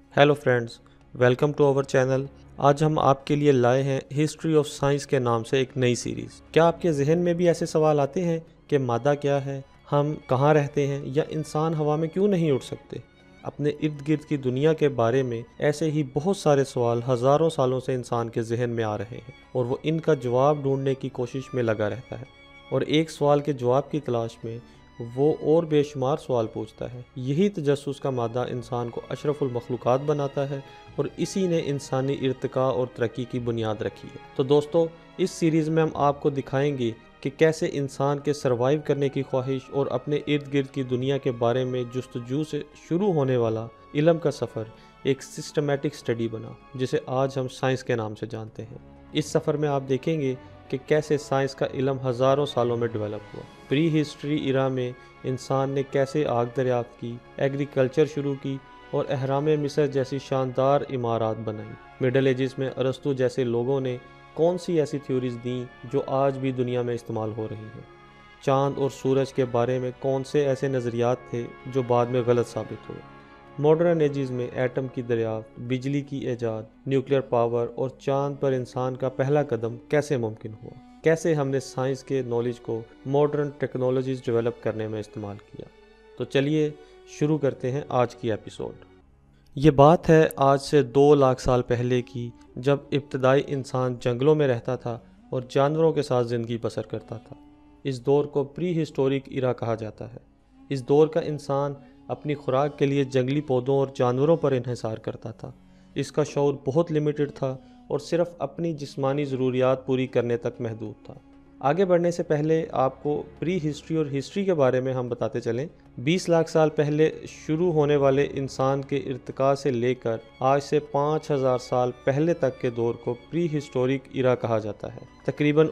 Hello friends, welcome to our channel. आज हम आपके लिए लाए हैं हिस्ट्री ऑफ साइंस के नाम से एक नई सीरीज़। क्या आपके जहन में भी ऐसे सवाल आते हैं कि मादा क्या है, हम कहाँ रहते हैं, या इंसान हवा में क्यों नहीं उड़ सकते? अपने इर्द गिर्द की दुनिया के बारे में ऐसे ही बहुत सारे सवाल हज़ारों सालों से इंसान के जहन में आ रहे हैं और वो इनका जवाब ढूंढने की कोशिश में लगा रहता है। और एक सवाल के जवाब की तलाश में वो और बेशुमार सवाल पूछता है। यही तजस्सुस का मादा इंसान को अशरफुल मखलूक़ात बनाता है और इसी ने इंसानी इर्तिका और तरक्की की बुनियाद रखी है। तो दोस्तों, इस सीरीज़ में हम आपको दिखाएंगे कि कैसे इंसान के सर्वाइव करने की ख्वाहिश और अपने इर्द गिर्द की दुनिया के बारे में जुस्तजू से शुरू होने वाला इल्म का सफ़र एक सिस्टमेटिक स्टडी बना, जिसे आज हम साइंस के नाम से जानते हैं। इस सफ़र में आप देखेंगे कि कैसे साइंस का इल्म हज़ारों सालों में डेवलप हुआ। प्री हिस्ट्री इरा में इंसान ने कैसे आग दरियाफ्त की, एग्रीकल्चर शुरू की और अहराम मिस्र जैसी शानदार इमारत बनाई। मिडल एजेस में अरस्तु जैसे लोगों ने कौन सी ऐसी थ्योरीज दी जो आज भी दुनिया में इस्तेमाल हो रही हैं। चाँद और सूरज के बारे में कौन से ऐसे नज़रियात थे जो बाद में गलत साबित हुए। मॉडर्न एजेस में एटम की दरियाफ्त, बिजली की ईजाद, न्यूक्लियर पावर और चांद पर इंसान का पहला कदम कैसे मुमकिन हुआ। कैसे हमने साइंस के नॉलेज को मॉडर्न टेक्नोलॉजीज डेवलप करने में इस्तेमाल किया। तो चलिए शुरू करते हैं आज की एपिसोड। ये बात है आज से 2 लाख साल पहले की, जब इब्तदाई इंसान जंगलों में रहता था और जानवरों के साथ ज़िंदगी बसर करता था। इस दौर को प्री हिस्टोरिक इरा कहा जाता है। इस दौर का इंसान अपनी खुराक के लिए जंगली पौधों और जानवरों पर इन्हिसार करता था। इसका शऊर बहुत लिमिटेड था और सिर्फ अपनी जिस्मानी ज़रूरियात पूरी करने तक महदूद था। आगे बढ़ने से पहले आपको प्री हिस्ट्री और हिस्ट्री के बारे में हम बताते चलें। 20 लाख साल पहले शुरू होने वाले इंसान के इर्तिका से लेकर आज से 5000 साल पहले तक के दौर को प्री हिस्टोरिक इरा कहा जाता है। तकरीबन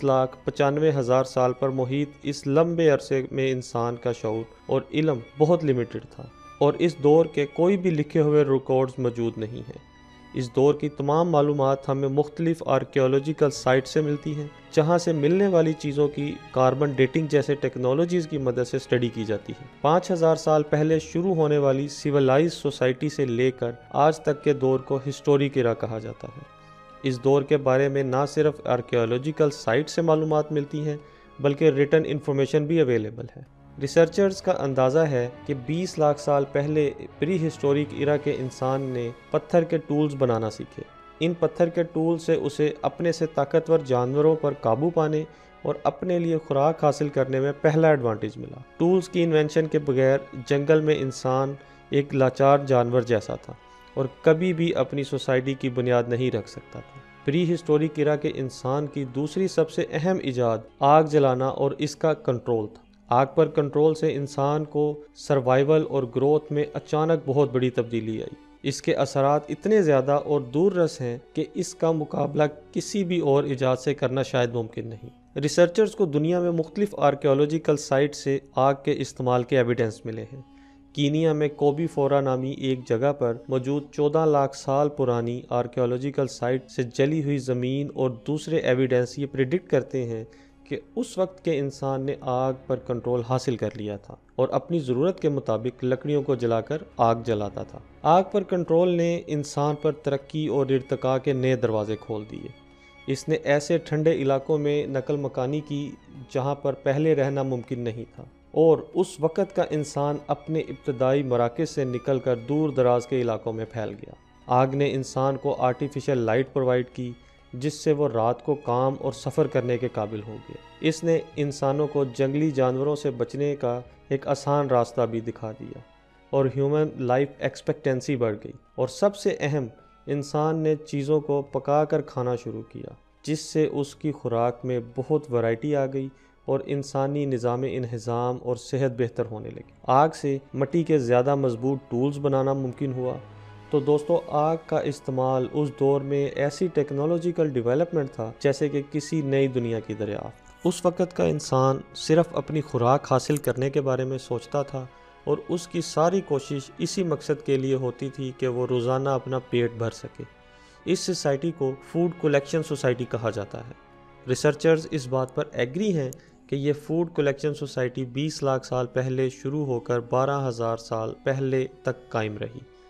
19,95,000 साल पर मुहित इस लंबे अरसे में इंसान का शऊर और इल्म बहुत लिमिटेड था और इस दौर के कोई भी लिखे हुए रिकॉर्ड्स मौजूद नहीं हैं। इस दौर की तमाम मालूमात हमें मुख्तलिफ आर्कियोलॉजिकल साइट से मिलती हैं, जहां से मिलने वाली चीज़ों की कार्बन डेटिंग जैसे टेक्नोलॉजीज़ की मदद से स्टडी की जाती है। 5000 साल पहले शुरू होने वाली सिविलाइज सोसाइटी से लेकर आज तक के दौर को हिस्टोरिक इरा कहा जाता है। इस दौर के बारे में ना सिर्फ आर्कियोलॉजिकल साइट से मालूमात मिलती हैं, बल्कि रिटन इन्फॉर्मेशन भी अवेलेबल है। रिसर्चर्स का अंदाज़ा है कि 20 लाख साल पहले प्री हिस्टोरिक इरा के इंसान ने पत्थर के टूल्स बनाना सीखे। इन पत्थर के टूल से उसे अपने से ताकतवर जानवरों पर काबू पाने और अपने लिए खुराक हासिल करने में पहला एडवांटेज मिला। टूल्स की इन्वेंशन के बगैर जंगल में इंसान एक लाचार जानवर जैसा था और कभी भी अपनी सोसाइटी की बुनियाद नहीं रख सकता था। प्री हिस्टोरिक इरा के इंसान की दूसरी सबसे अहम इजाद आग जलाना और इसका कंट्रोल था। आग पर कंट्रोल से इंसान को सर्वाइवल और ग्रोथ में अचानक बहुत बड़ी तब्दीली आई। इसके असरात इतने ज़्यादा और दूररस हैं कि इसका मुकाबला किसी भी और इजाद से करना शायद मुमकिन नहीं। रिसर्चर्स को दुनिया में मुख्तलिफ आर्कियोलॉजिकल साइट से आग के इस्तेमाल के एविडेंस मिले हैं। कीनिया में कोबी फोरा नामी एक जगह पर मौजूद 14 लाख साल पुरानी आर्कियोलॉजिकल साइट से जली हुई ज़मीन और दूसरे एविडेंस ये प्रिडिक्ट करते हैं कि उस वक्त के इंसान ने आग पर कंट्रोल हासिल कर लिया था और अपनी ज़रूरत के मुताबिक लकड़ियों को जलाकर आग जलाता था। आग पर कंट्रोल ने इंसान पर तरक्की और इर्तिका के नए दरवाजे खोल दिए। इसने ऐसे ठंडे इलाकों में नकल मकानी की जहां पर पहले रहना मुमकिन नहीं था, और उस वक़्त का इंसान अपने इब्तदाई मराकज़ से निकलकर दूर दराज के इलाकों में फैल गया। आग ने इंसान को आर्टिफिशियल लाइट प्रोवाइड की, जिससे वो रात को काम और सफ़र करने के काबिल हो गया। इसने इंसानों को जंगली जानवरों से बचने का एक आसान रास्ता भी दिखा दिया और ह्यूमन लाइफ एक्सपेक्टेंसी बढ़ गई। और सबसे अहम, इंसान ने चीज़ों को पका कर खाना शुरू किया, जिससे उसकी खुराक में बहुत वैरायटी आ गई और इंसानी निज़ाम इंहिज़ाम और सेहत बेहतर होने लगी। आग से मिट्टी के ज़्यादा मजबूत टूल्स बनाना मुमकिन हुआ। तो दोस्तों, आग का इस्तेमाल उस दौर में ऐसी टेक्नोलॉजिकल डेवलपमेंट था जैसे कि किसी नई दुनिया की दरियाफ्त। उस वक़्त का इंसान सिर्फ अपनी खुराक हासिल करने के बारे में सोचता था और उसकी सारी कोशिश इसी मकसद के लिए होती थी कि वो रोज़ाना अपना पेट भर सके। इस सोसाइटी को फूड कलेक्शन सोसाइटी कहा जाता है। रिसर्चर्स इस बात पर एग्री हैं कि ये फूड कलेक्शन सोसाइटी 20 लाख साल पहले शुरू होकर 12,000 साल पहले तक कायम रही।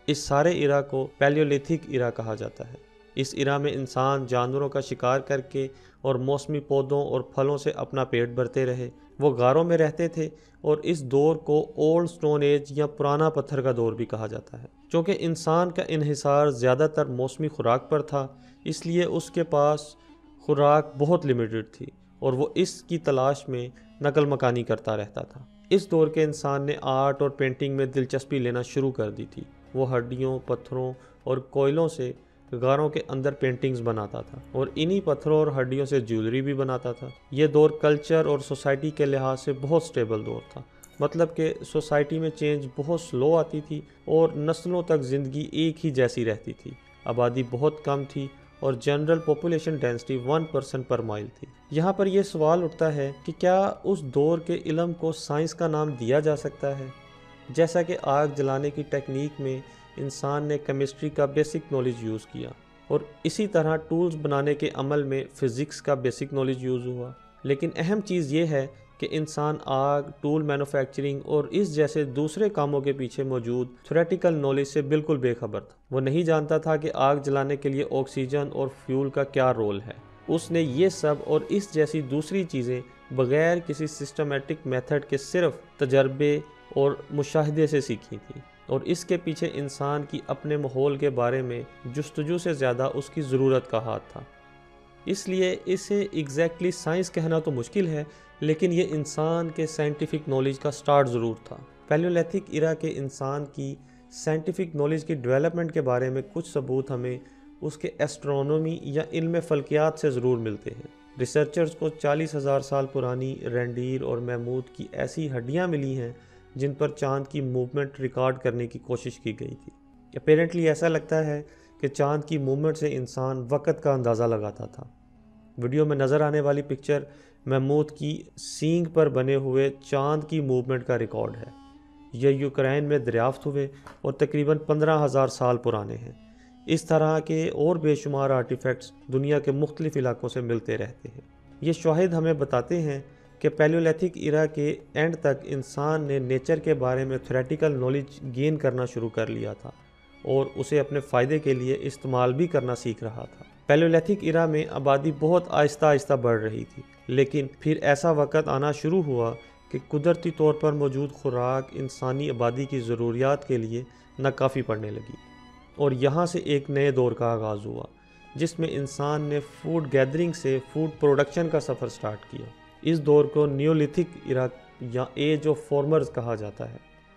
اس سارے ایرا کو پیلیولیتھک ایرا کہا جاتا ہے۔ اس ایرا میں انسان جانوروں کا شکار کر کے اور موسمی پودوں اور پھلوں سے اپنا پیٹ بھرتے رہے۔ وہ غاروں میں رہتے تھے اور اس دور کو اولڈ سٹون ایج یا پرانا پتھر کا دور بھی کہا جاتا ہے۔ چونکہ انسان کا انحصار زیادہ تر موسمی خوراک پر تھا، اس لیے اس کے پاس خوراک بہت لمیٹڈ تھی اور وہ اس کی تلاش میں نقل مکانی کرتا رہتا تھا۔ اس دور کے انسان نے آرٹ اور پینٹنگ میں دلچسپی لینا شروع کر دی تھی۔ وہ ہڈیوں، پتھروں اور کوئلوں سے غاروں کے اندر پینٹنگز بناتا تھا اور انہی پتھروں اور ہڈیوں سے جیولری بھی بناتا تھا۔ یہ دور کلچر اور سوسائٹی کے لحاظ سے بہت سٹیبل دور تھا، مطلب کہ سوسائٹی میں چینج بہت سلو آتی تھی اور نسلوں تک زندگی ایک ہی جیسی رہتی تھی۔ آبادی بہت کم تھی اور جنرل پاپولیشن ڈینسٹی 1% پر مائل تھی۔ یہاں پر یہ سوال اٹھتا ہے کہ کیا اس دور کے علم کو سائنس کا نام دیا جا سکتا ہے؟ جیسا کہ آگ جلانے کی ٹیکنیک میں انسان نے کیمسٹری کا بیسک نالج یوز کیا اور اسی طرح ٹولز بنانے کے عمل میں فزکس کا بیسک نالج یوز ہوا، لیکن اہم چیز یہ ہے کہ انسان آگ، ٹول مینوفیکچرنگ اور اس جیسے دوسرے کاموں کے پیچھے موجود تھیوریٹیکل نالج سے بالکل بے خبر تھا۔ وہ نہیں جانتا تھا کہ آگ جلانے کے لیے آکسیجن اور فیول کا کیا رول ہے۔ اس نے یہ سب اور اس جیسی دوسری چیزیں بغیر کسی سسٹمیٹک میتھڈ کے صرف تجربے اور مشاہدے سے سیکھی تھی، اور اس کے پیچھے انسان کی اپنے ماحول کے بارے میں جستجو سے زیادہ اس کی ضرورت کا ہاتھ تھا۔ اس لیے اسے ایگزیکٹلی سائنس کہنا تو مشکل ہے، لیکن یہ انسان کے سائنٹیفک نالج کا سٹارٹ ضرور تھا۔ پیلیولیتھک ایرا کے انسان کی سائنٹیفک نالج کی ڈیولپمنٹ کے بارے میں کچھ ثبوت ہمیں اس کے ایسٹرونومی یا علم فلکیات سے ضرور ملتے ہیں۔ ریسرچرز کو 40,000 سال پرانی رینڈیر اور میموت کی ایسی ہڈیاں ملی ہیں جن پر چاند کی موومنٹ ریکارڈ کرنے کی کوشش کی گئی تھی۔ اپیرنٹلی ایسا لگتا ہے کہ چاند کی موومنٹ سے انسان وقت کا اندازہ لگاتا تھا۔ ویڈیو میں نظر آنے والی پکچر میموت کی سینگ پر بنے ہوئے چاند کی موومنٹ کا ریکارڈ ہے۔ یہ یوکرین میں دریافت ہوئے اور تقریباً 15,000 سال پرانے ہیں۔ اس طرح کے اور بے شمار آرٹیفیکٹس دنیا کے مختلف علاقوں سے ملتے رہتے ہیں۔ یہ شواہد ہمیں بتاتے ہیں کہ پیلیولیتھک ایرا کے اینڈ تک انسان نے نیچر کے بارے میں تھیوریٹیکل نالج گین کرنا شروع کر لیا تھا اور اسے اپنے فائدے کے لیے استعمال بھی کرنا سیکھ رہا تھا۔ پیلیولیتھک ایرا میں آبادی بہت آہستہ آہستہ بڑھ رہی تھی، لیکن پھر ایسا وقت آنا شروع ہوا کہ قدرتی طور پر موجود خوراک انسانی آبادی کی ضروریات کے لیے ناکافی پڑنے لگی، اور یہاں سے ایک نئے دور کا آغاز ہوا جس میں انسان نے فوڈ گیدرنگ سے فوڈ پروڈکشن کا سفر سٹارٹ کیا۔ اس دور کو نیولتھک ایرا یا ایج آف فارمرز کہا جاتا ہے۔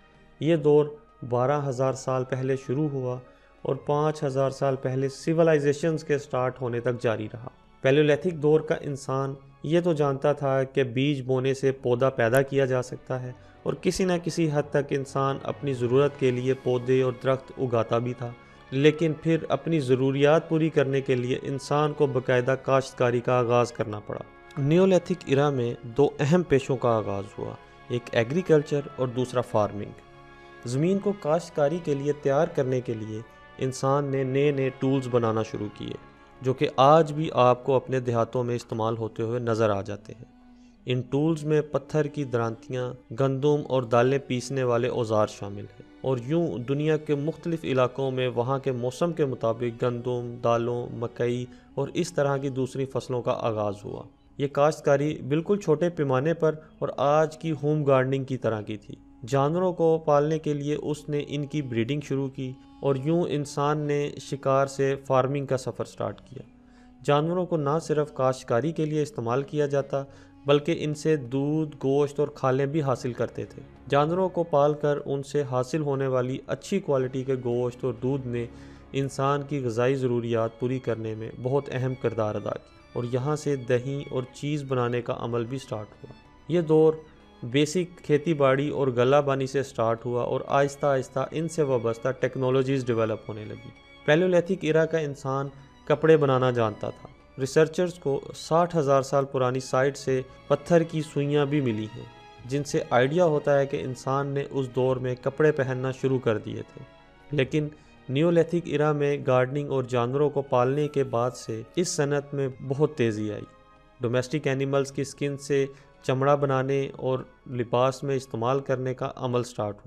یہ دور 12,000 سال پہلے شروع ہوا اور 5,000 سال پہلے سیولائزیشنز کے سٹارٹ ہونے تک جاری رہا۔ پیلیولیتھک دور کا انسان یہ تو جانتا تھا کہ بیج بونے سے پودا پیدا کیا جا سکتا ہے، اور کسی نہ کسی حد تک انسان اپنی ضرورت کے لیے پودے اور درخت اگاتا بھی تھا، لیکن پھر اپنی ضروریات پوری کرنے کے لیے انسان کو باقاعدہ کاشتکاری کا آغاز کرنا پڑا۔ نیولیتھک ایرا میں دو اہم پیشوں کا آغاز ہوا، ایک ایگریکلچر اور دوسرا فارمنگ۔ زمین کو کاشتکاری کے لیے تیار کرنے کے لیے انسان نے نئے ٹولز بنانا شروع کیے، جو کہ آج بھی آپ کو اپنے دیہاتوں میں استعمال ہوتے ہوئے نظر آ جاتے ہیں۔ ان ٹولز میں پتھر کی درانتیاں، گندم اور دالیں پیسنے والے اوزار شامل ہیں، اور یوں دنیا کے مختلف علاقوں میں وہاں کے موسم کے مطابق گندم، دالوں، مکئی اور اس طرح کی دوسری فصلوں کا آغاز ہوا۔ یہ کاشتکاری بالکل چھوٹے پیمانے پر اور آج کی ہوم گارڈننگ کی طرح کی تھی۔ جانوروں کو پالنے کے لیے اس نے ان کی بریڈنگ شروع کی، اور یوں انسان نے شکار سے فارمنگ کا سفر سٹارٹ کیا۔ جانوروں کو نہ صرف کاشتکاری کے لیے استعمال کیا جاتا، بلکہ ان سے دودھ، گوشت اور کھالیں بھی حاصل کرتے تھے۔ جانوروں کو پال کر ان سے حاصل ہونے والی اچھی کوالٹی کے گوشت اور دودھ نے انسان کی غذائی ضروریات پوری کرنے میں بہت اہم کردار ادا کیا، اور یہاں سے دہی اور چیز بنانے کا عمل بھی سٹارٹ ہوا۔ یہ دور بیسک کھیتی باڑی اور غلہ بانی سے سٹارٹ ہوا، اور آہستہ آہستہ ان سے وابستہ ٹیکنالوجیز ڈیولپ ہونے لگی۔ پیلیولیتھک ایرا کا انسان کپڑے بنانا جانتا تھا۔ ریسرچرز کو 60,000 سال پرانی سائٹ سے پتھر کی سوئیاں بھی ملی ہیں، جن سے آئیڈیا ہوتا ہے کہ انسان نے اس دور میں کپڑے پہننا شروع کر دیے تھے۔ لیکن نیولیتھک ایرا میں گارڈننگ اور جانوروں کو پالنے کے بعد سے اس صنعت میں بہت تیزی آئی۔ ڈومیسٹک اینیملز کی سکن سے چمڑا بنانے اور لباس میں استعمال کرنے کا عمل سٹارٹ ہوا۔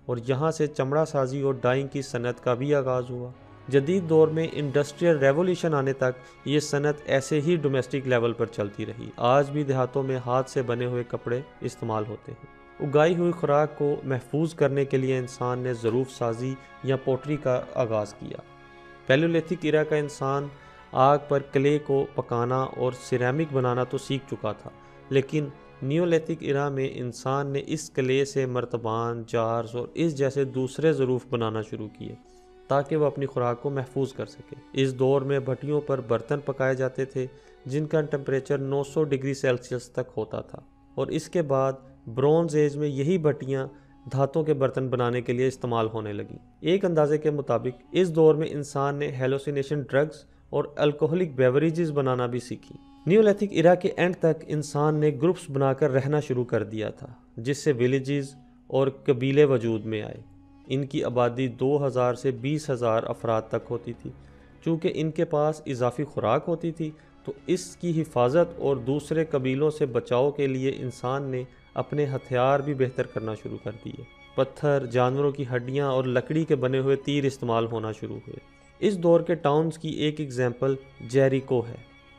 اور یہاں سے چمڑا سازی اور ڈائنگ کی صنعت کا بھی آغاز ہوا۔ جدید دور میں انڈسٹریل ریولیوشن آنے تک یہ صنعت ایسے ہی ڈومیسٹک لیول پر چلتی رہی۔ آج بھی دیہاتوں میں ہاتھ سے بنے ہوئے کپڑے استعمال ہوتے ہیں۔ اگائی ہوئی خوراک کو محفوظ کرنے کے لیے انسان نے ظروف سازی یا پوٹری کا آغاز کیا۔ پیلیولیتھک ایرا کا انسان آگ پر کلے کو پکانا اور سیرامک بنانا تو سیکھ چکا تھا، لیکن نیولیتھک ایرا میں انسان نے اس کلے سے مرتبان، جارز اور اس جیسے دوسرے ظروف بنانا شروع کیے تاکہ وہ اپنی خوراک کو محفوظ کر سکے۔ اس دور میں بھٹیوں پر برتن پکائے جاتے تھے جن کا ٹمپریچر 900 ڈگری سیلسیس تک ہوتا تھا، اور اس کے بعد برونز ایج میں یہی بھٹیاں دھاتوں کے برتن بنانے کے لیے استعمال ہونے لگیں۔ ایک اندازے کے مطابق اس دور میں انسان نے ہیلوسینیشن ڈرگز اور الکوہلک بیوریجز بنانا بھی سیکھی۔ نیولیتھک ایرا کے اینڈ تک انسان نے گروپس بنا کر رہنا شروع کر دیا تھا، جس سے ولیجز اور قبیلے وجود میں آئے۔ ان کی آبادی 2000 سے 20,000 افراد تک ہوتی تھی۔ چونکہ ان کے پاس اضافی خوراک ہوتی تھی تو اس کی حفاظت اور دوسرے قبیلوں سے بچاؤ کے لیے انسان نے اپنے ہتھیار بھی بہتر کرنا شروع کر دیے۔ پتھر، جانوروں کی ہڈیاں اور لکڑی کے بنے ہوئے تیر استعمال ہونا شروع ہوئے۔ اس دور کے ٹاؤنز کی ایک ایگزامپل جیریکو ہے۔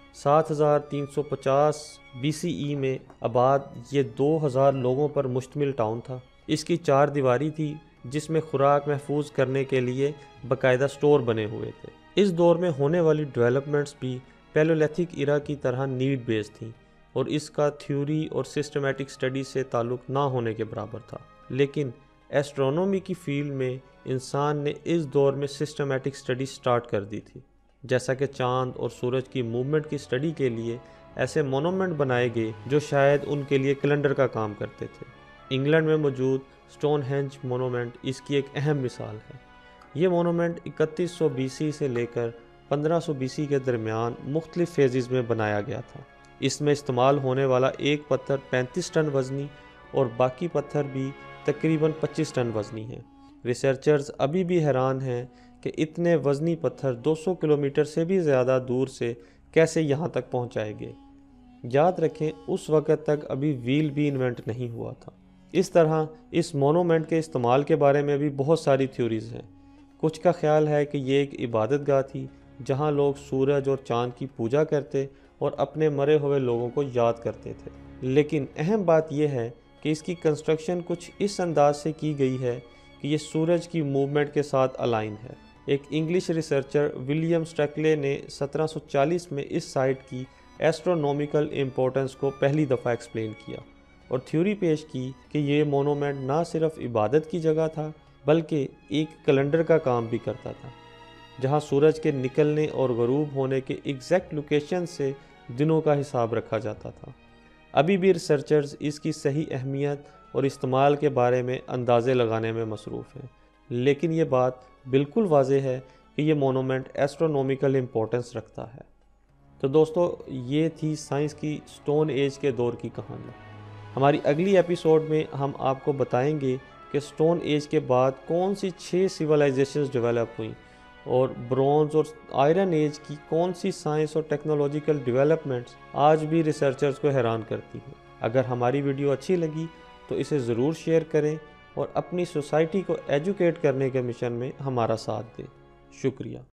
7350 BCE میں آباد یہ 2000 لوگوں پر مشتمل ٹاؤن تھا۔ اس کی 4 دیواری تھی جس میں خوراک محفوظ کرنے کے لیے باقاعدہ سٹور بنے ہوئے تھے۔ اس دور میں ہونے والی ڈیولپمنٹس بھی پیلیولیتھک ایرا کی طرح نیڈ بیس تھیں اور اس کا تھیوری اور سسٹمیٹک سٹڈی سے تعلق نہ ہونے کے برابر تھا۔ لیکن ایسٹرونومی کی فیلڈ میں انسان نے اس دور میں سسٹمیٹک سٹڈی سٹارٹ کر دی تھی، جیسا کہ چاند اور سورج کی موومنٹ کی سٹڈی کے لیے ایسے مونومنٹ بنائے گئے جو شاید ان کے لیے کیلنڈر کا کام کرتے تھے۔ انگلینڈ میں موجود سٹون ہینج مونومنٹ اس کی ایک اہم مثال ہے۔ یہ مونومنٹ 3100 BC سے لے کر 1500 BC کے درمیان مختلف فیزز میں بنایا گیا تھا۔ اس میں استعمال ہونے والا ایک پتھر 35 ٹن وزنی اور باقی پتھر بھی تقریباً 25 ٹن وزنی ہیں۔ ریسرچرز ابھی بھی حیران ہیں کہ اتنے وزنی پتھر 200 کلومیٹر سے بھی زیادہ دور سے کیسے یہاں تک پہنچائے گئے۔ یاد رکھیں اس وقت تک ابھی ویل بھی انوینٹ نہیں ہوا تھا۔ اس طرح اس مونومنٹ کے استعمال کے بارے میں بھی بہت ساری تھیوریز ہیں۔ کچھ کا خیال ہے کہ یہ ایک عبادت گاہ تھی جہاں لوگ سورج اور چاند کی پوجا کرتے اور اپنے مرے ہوئے لوگوں کو یاد کرتے تھے۔ لیکن اہم بات یہ ہے کہ اس کی کنسٹرکشن کچھ اس انداز سے کی گئی ہے کہ یہ سورج کی موومنٹ کے ساتھ الائن ہے۔ ایک انگلش ریسرچر ولیم سٹیکلے نے 1740 میں اس سائٹ کی ایسٹرونومیکل امپورٹنس کو پہلی دفعہ ایکسپلین کیا اور تھیوری پیش کی کہ یہ مونومنٹ نہ صرف عبادت کی جگہ تھا بلکہ ایک کیلنڈر کا کام بھی کرتا تھا، جہاں سورج کے نکلنے اور غروب ہونے کے ایگزیکٹ لوکیشن سے دنوں کا حساب رکھا جاتا تھا۔ ابھی بھی ریسرچرز اس کی صحیح اہمیت اور استعمال کے بارے میں اندازے لگانے میں مصروف ہیں، لیکن یہ بات بالکل واضح ہے کہ یہ مونومنٹ ایسٹرونومیکل امپورٹنس رکھتا ہے۔ تو دوستو، یہ تھی سائنس کی سٹون ایج کے دور کی کہانی۔ ہماری اگلی ایپیسوڈ میں ہم آپ کو بتائیں گے کہ سٹون ایج کے بعد کون سی 6 سیولائزیشنز ڈیولپ ہوئیں اور برونز اور آئرن ایج کی کون سی سائنس اور ٹیکنالوجیکل ڈیولپمنٹس آج بھی ریسرچرز کو حیران کرتی ہیں۔ اگر ہماری ویڈیو اچھی لگی تو اسے ضرور شیئر کریں اور اپنی سوسائٹی کو ایجوکیٹ کرنے کے مشن میں ہمارا ساتھ دیں۔ شکریہ۔